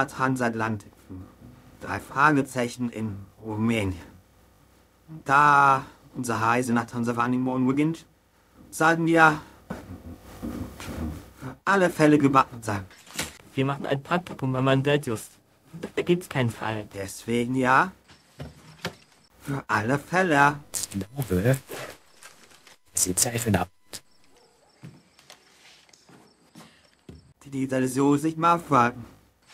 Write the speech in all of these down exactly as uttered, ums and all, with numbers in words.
Ultra Transatlantik. Drei Fragezeichen in Rumänien. Da unsere Reise nach Transylvanien morgen beginnt, sollten wir für alle Fälle gebacken sein. Wir machen ein Praktikum bei Mandetius. Da gibt's keinen Fall. Deswegen ja. Für alle Fälle. Ich glaube, es ist Zeichen ab. Die dieser so sich mal fragen.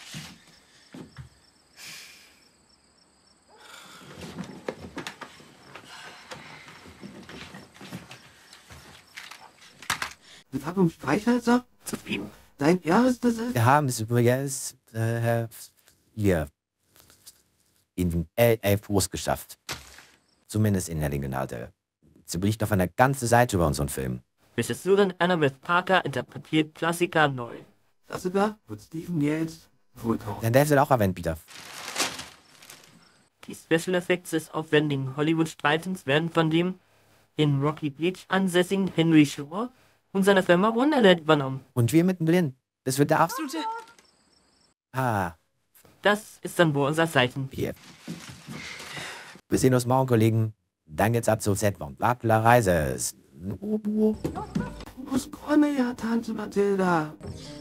Wir haben im Speicher so zu viel. Dein Ernst, das ist? Wir haben es übrigens äh, hier in L elf Fuß geschafft. Zumindest in der Lingenhalte. Sie bricht auf eine ganze Seite über unseren Film. Regisseurin Annabeth Parker interpretiert Klassiker neu. Das sogar wird Stephen Yates gut. Denn der wird auch erwähnt, Peter. Die Special Effects des aufwendigen Hollywood-Streitens werden von dem in Rocky Beach ansässigen Henry Shaw und seiner Firma Wonderland übernommen. Und wir mittendrin. Das wird der absolute... Ah, Das ist dann wohl unser Zeichen. hier. Wir sehen uns morgen, Kollegen. Dann geht's ab zur Z-Bomb. Wappler Reise. Muss Conny, ja, Tante Mathilda.